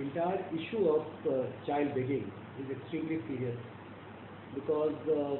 entire issue of child begging is extremely serious because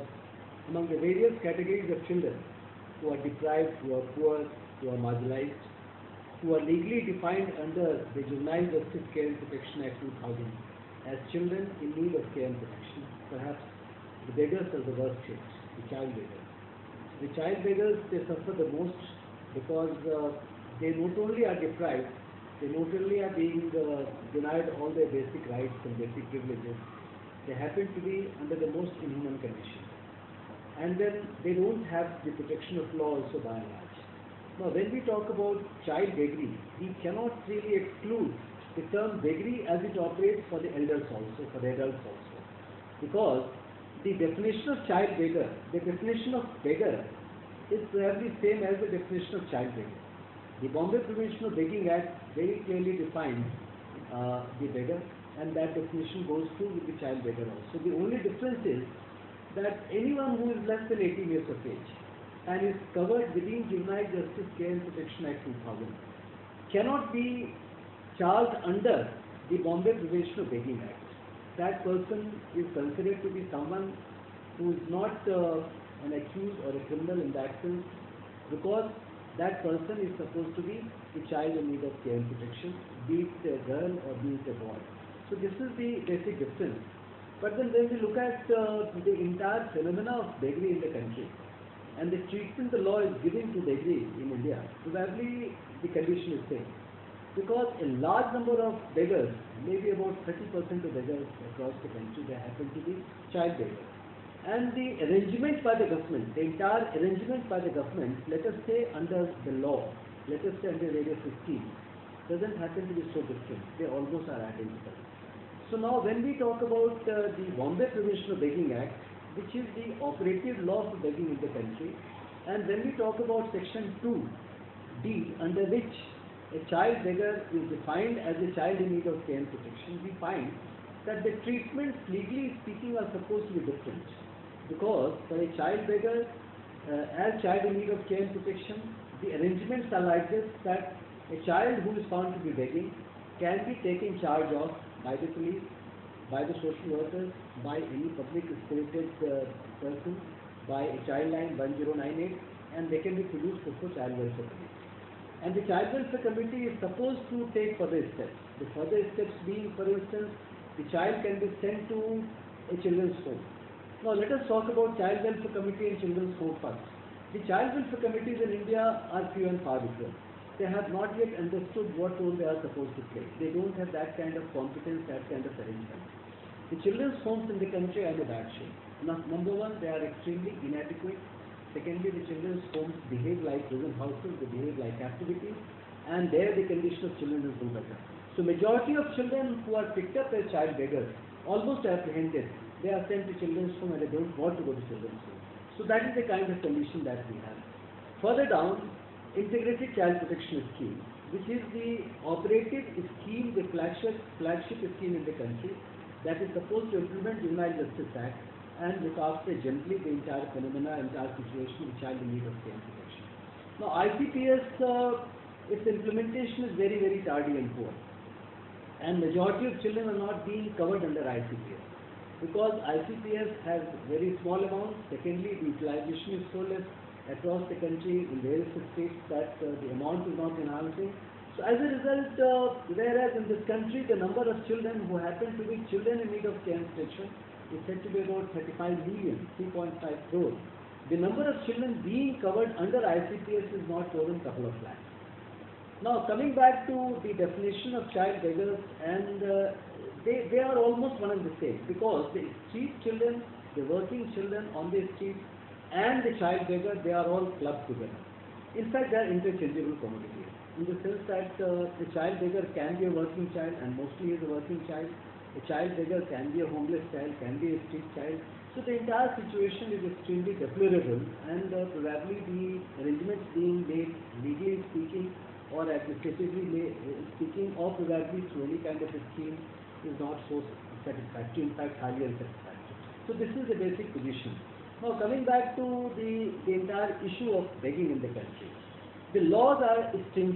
among the various categories of children who are deprived, who are poor, who are marginalized, who are legally defined under the Juvenile Justice Care and Protection Act 2000 as children in need of care and protection, perhaps the beggars are the worst hit, the child beggars. The child beggars, they suffer the most because they not only are deprived, they not only are being denied all their basic rights and basic privileges, they happen to be under the most inhuman conditions. And then they don't have the protection of law also by and large. Now, when we talk about child beggary, we cannot really exclude the term beggary as it operates for the elders also, for the adults also. Because the definition of child beggar, the definition of beggar is probably same as the definition of child beggar. The Bombay Prevention of Begging Act very clearly defines the beggar, and that definition goes through with the child beggar also. The only difference is that anyone who is less than 18 years of age and is covered within Juvenile Justice Care and Protection Act 2000 cannot be charged under the Bombay Prevention of Begging Act. That person is considered to be someone who is not an accused or a criminal in that sense, because that person is supposed to be a child in need of care and protection, be it a girl or be it a boy. So this is the basic difference. But then when we look at the entire phenomena of beggary in the country and the treatment the law is giving to beggary in India, probably the condition is same. Because a large number of beggars, maybe about 30% of beggars across the country, they happen to be child beggars. And the arrangement by the government, the entire arrangement by the government, let us say under the law, let us say under various schemes, doesn't happen to be so different. They almost are identical. So now when we talk about the Bombay Prevention of Begging Act, which is the operative law for begging in the country, and when we talk about Section 2D, under which a child beggar is defined as a child in need of care and protection, we find that the treatments, legally speaking, are supposed to be different. Because for a child beggar, as child in need of care and protection, the arrangements are like this, that a child who is found to be begging can be taken charge of by the police, by the social workers, by any public spirited person, by a child line 1098, and they can be produced before child welfare committee. And the child welfare committee is supposed to take further steps. The further steps being, for instance, the child can be sent to a children's home. Now let us talk about child welfare committee and children's home first. The child welfare committees in India are few and far between. They have not yet understood what role they are supposed to play. They don't have that kind of competence, that kind of arrangement. The children's homes in the country are in a bad shape. Now, number one, they are extremely inadequate. Secondly, the children's homes behave like prison houses, they behave like captivities, and there the condition of children is no better. So majority of children who are picked up as child beggars, almost apprehended, they are sent to children's home and they don't want to go to children's home. So that is the kind of condition that we have. Further down, Integrated Child Protection Scheme, which is the operative scheme, the flagship scheme in the country that is supposed to implement Juvenile Justice Act and look after gently the entire phenomena, entire situation of child in need of care and protection. Now ICPS, its implementation is very, very tardy and poor. And majority of children are not being covered under ICPS. Because ICPS has very small amounts. Secondly, the utilization is so less across the country in various states that the amount is not enhancing. So as a result, whereas in this country the number of children who happen to be children in need of care and protection is said to be about 35 million, 3.5 crores. The number of children being covered under ICPS is not more than a couple of lakhs. Now coming back to the definition of child beggars, and they are almost one and the same, because the street children, the working children on the street, and the child beggar, they are all clubbed together. In fact, they are interchangeable commodities, in the sense that the child beggar can be a working child, and mostly is a working child. A child beggar can be a homeless child, can be a street child. So the entire situation is extremely deplorable, and probably the arrangements being made, legally speaking, or administratively speaking, or probably through any kind of a scheme, is not so satisfactory, in fact highly unsatisfactory. So this is the basic position. Now coming back to the entire issue of begging in the country. The laws are stringent.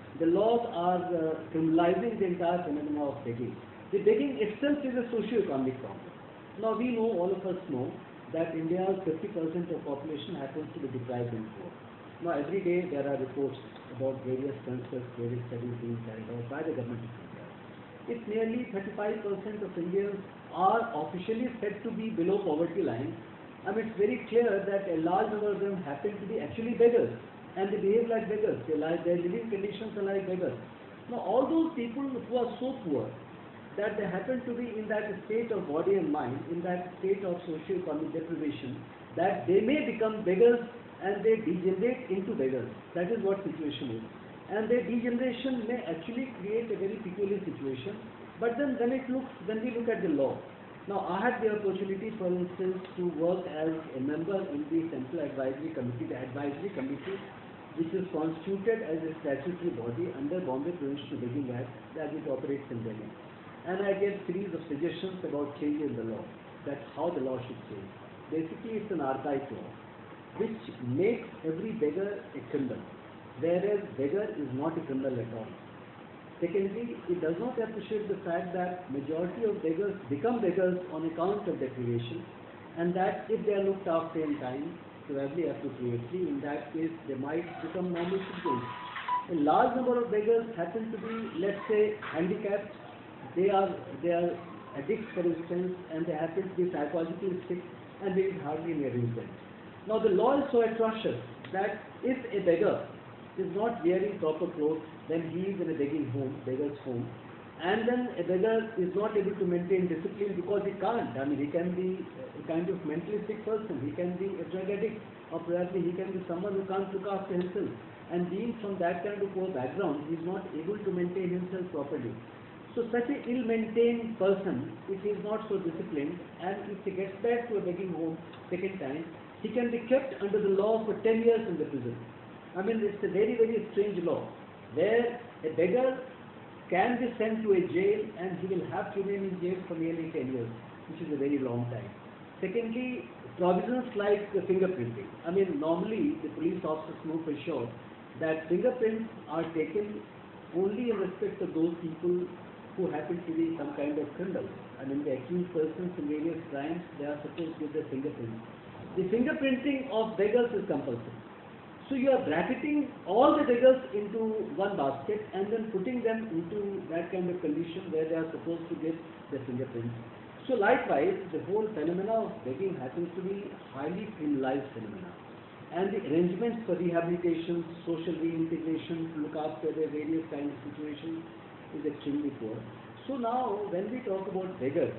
The laws are criminalizing the entire phenomenon of begging. The begging itself is a socio-economic problem. Now we know, all of us know, that India's 50% of population happens to be deprived and poor. Now every day there are reports about various census, various studies being carried out by the government of India. If nearly 35% of Indians are officially said to be below poverty line, I mean, it's very clear that a large number of them happen to be actually beggars, and they behave like beggars. Their living conditions are like beggars. Now, all those people who are so poor that they happen to be in that state of body and mind, in that state of socio-economic deprivation, that they may become beggars and they degenerate into beggars. That is what situation is. And their degeneration may actually create a very peculiar situation. But then when we look at the law, now I had the opportunity, for instance, to work as a member in the Central Advisory Committee, the Advisory Committee, which is constituted as a statutory body under Bombay Provincial Begging Act as it operates in Delhi. And I gave series of suggestions about changing the law, that how the law should change. Basically, it's an archaic law, which makes every beggar a criminal, whereas beggar is not a criminal at all. Secondly, it does not appreciate the fact that majority of beggars become beggars on account of deprivation, and that if they are looked after in time, probably appropriately, in that case they might become normal citizens. A large number of beggars happen to be, let's say, handicapped. They are addicts, for instance, and they happen to be psychologically sick, and there is hardly any arrangement. Now the law is so atrocious that if a beggar is not wearing proper clothes, then he is in a beggar's home, and then a beggar is not able to maintain discipline because he can't. I mean, he can be a kind of mentally sick person, he can be a drug addict, or perhaps he can be someone who can't look after himself. And being from that kind of poor background, he is not able to maintain himself properly. So such an ill-maintained person, if he is not so disciplined, and if he gets back to a begging home second time, he can be kept under the law for 10 years in the prison. I mean, it's a very, very strange law, where a beggar can be sent to a jail and he will have to remain in jail for nearly 10 years, which is a very long time. Secondly, provisions like fingerprinting. I mean, normally the police officers know for sure that fingerprints are taken only in respect of those people who happen to be some kind of criminals. I mean, the accused persons in various crimes, they are supposed to give their fingerprints. The fingerprinting of beggars is compulsory. So you are bracketing all the beggars into one basket and then putting them into that kind of condition where they are supposed to give their fingerprints. So likewise, the whole phenomena of begging happens to be highly criminalized phenomena. And the arrangements for rehabilitation, social reintegration, to look after their various kinds of situations is extremely poor. So now, when we talk about beggars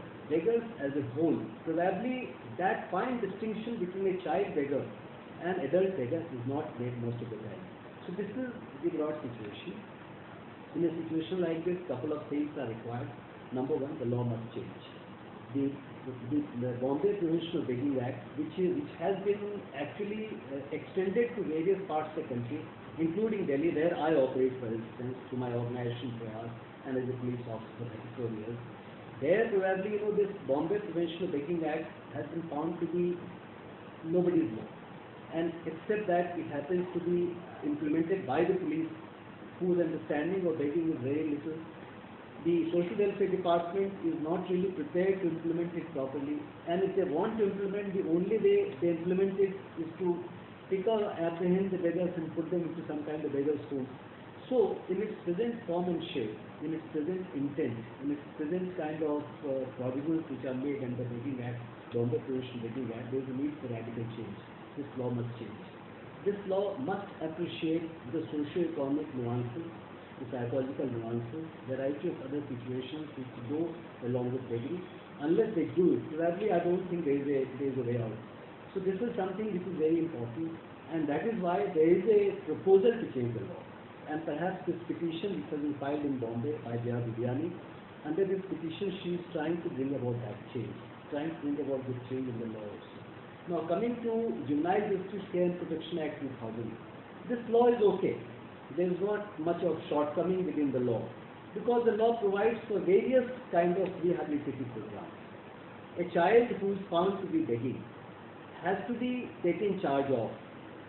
as a whole, probably that fine distinction between a child beggar and adult beggar is not made most of the time. So this is the broad situation. In a situation like this, couple of things are required. Number one, the law must change. The Bombay Provincial Begging Act, which has been actually extended to various parts of the country, including Delhi, where I operate, for instance, to my organization Prayas, and as a police officer for 34 years. There, probably, this Bombay Provincial Begging Act has been found to be nobody's law. And except that it happens to be implemented by the police, whose understanding of begging is very little. The Social Welfare Department is not really prepared to implement it properly, and if they want to implement, the only way they implement it is to pick or apprehend the beggars and put them into some kind of beggar's home. So, in its present form and shape, in its present intent, in its present kind of provisions which are made under the Begging Act, Bombay Provincial Begging Act, there is a need for radical change. This law must change. This law must appreciate the socio-economic nuances, the psychological nuances, variety of other situations which go along with begging. Unless they do it, probably I don't think there is a way out. So this is something which is very important, and that is why there is a proposal to change the law. And perhaps this petition which has been filed in Bombay by Jaya Vidyani, under this petition she is trying to bring about that change, trying to bring about this change in the law also. Now coming to Juvenile Justice Care and Protection Act 2000, this law is okay. There is not much of shortcoming within the law, because the law provides for various kind of rehabilitative programs. A child who is found to be begging has to be taken charge of.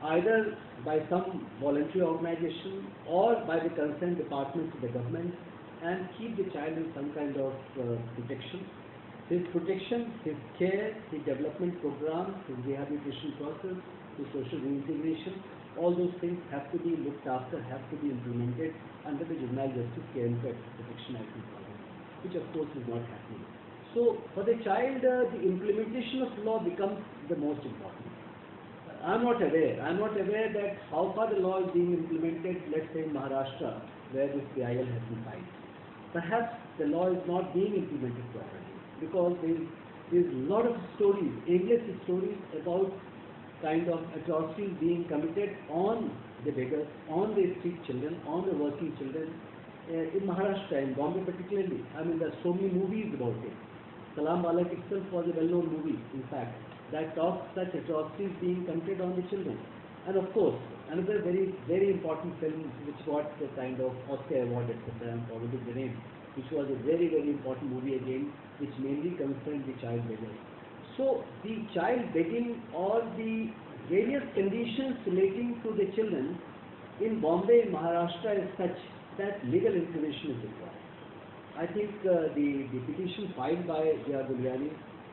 either by some voluntary organization or by the concerned departments of the government, and keep the child in some kind of protection. His protection, his care, his development program, his rehabilitation process, his social reintegration, all those things have to be looked after, have to be implemented under the Juvenile Justice Care and Protection Act 2000, which of course is not happening. So for the child, the implementation of law becomes the most important. I'm not aware that how far the law is being implemented, let's say in Maharashtra, where this BIL has been filed. Perhaps the law is not being implemented properly, because there's a lot of stories, endless stories about kind of atrocities being committed on the beggars, on the street children, on the working children, in Maharashtra, in Bombay particularly. I mean, there are so many movies about it. Salam Balak itself was a well-known movie, in fact, that talks such atrocities being committed on the children. And of course, another very, very important film which got the kind of Oscar award, etc., I'm forgetting the name, which was a very, very important movie again, which mainly concerned the child beggars. So the child begging or the various conditions relating to the children in Bombay and Maharashtra is such that legal intervention is required. I think the petition filed by J.R. Gulyani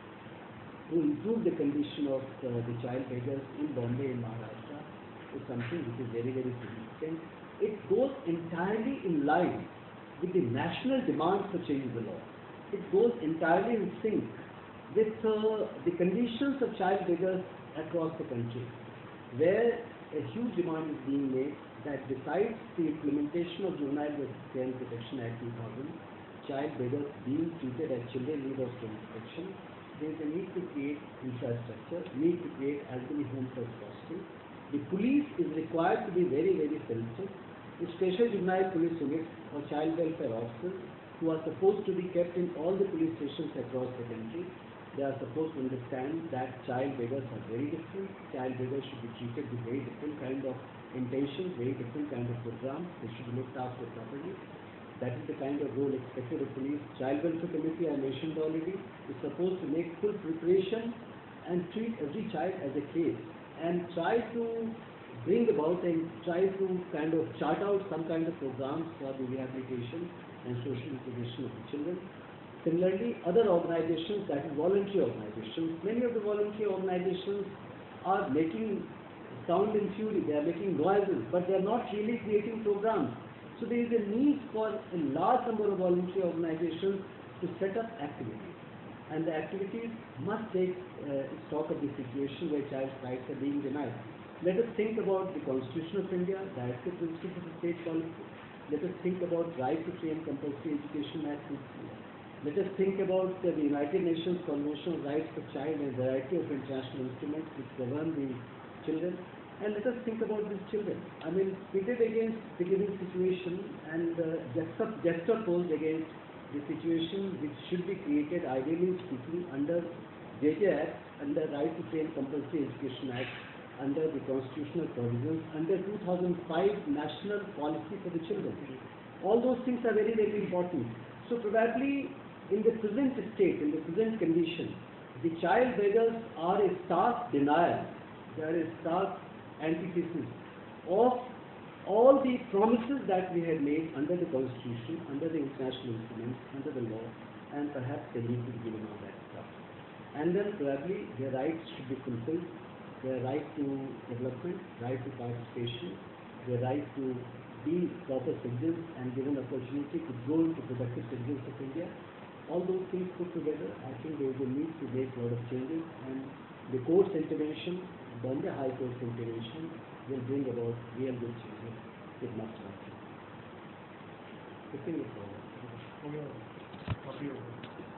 to improve the condition of the child beggars in Bombay and Maharashtra is something which is very, very significant. It goes entirely in line with the national demand for changing the law. It goes entirely in sync with the conditions of child beggars across the country, where a huge demand is being made that besides the implementation of Juvenile Justice Care and Protection Act 2000, child beggars being treated as children in need of protection, there is a need to create infrastructure, need to create as many homes as possible. The police is required to be very, very sensitive. The special juvenile police units or child welfare officers who are supposed to be kept in all the police stations across the country, they are supposed to understand that child beggars are very different. Child beggars should be treated with very different kind of intentions, very different kind of programs. They should be looked after properly. That is the kind of role expected of police. Child welfare committee, I mentioned already, is supposed to make full preparation and treat every child as a case and try to bring about and try to kind of chart out some kind of programs for the rehabilitation and social integration of the children. Similarly, other organizations, that is voluntary organizations, many of the voluntary organizations are making sound and fury, they are making noises, but they are not really creating programs. So there is a need for a large number of voluntary organizations to set up activities. And the activities must take stock of the situation where child rights are being denied. Let us think about the Constitution of India, Directive Principles of the State Policy. Let us think about Right to Free and Compulsory Education Act. Let us think about the United Nations Convention on Rights of Child and a variety of international instruments which govern the children. And let us think about these children. I mean, pitted against the given situation and juxtaposed against the situation which should be created, ideally speaking, under JJ Act, under Right to Free and Compulsory Education Act, under the constitutional provisions, under 2005 National Policy for the Children. All those things are very, very important. So probably in the present state, in the present condition, the child beggars are a stark denial, they are a stark antithesis of all the promises that we had made under the Constitution, under the international instruments, under the law, and perhaps they need to be given all that stuff. And then probably their rights should be fulfilled, their right to development, right to participation, their right to be proper citizens and given opportunity to grow into productive citizens of India. All those things put together, I think there is a need to make a lot of changes, and the court's intervention, Bombay High Court's intervention, will bring about real good changes. It must happen. Looking forward.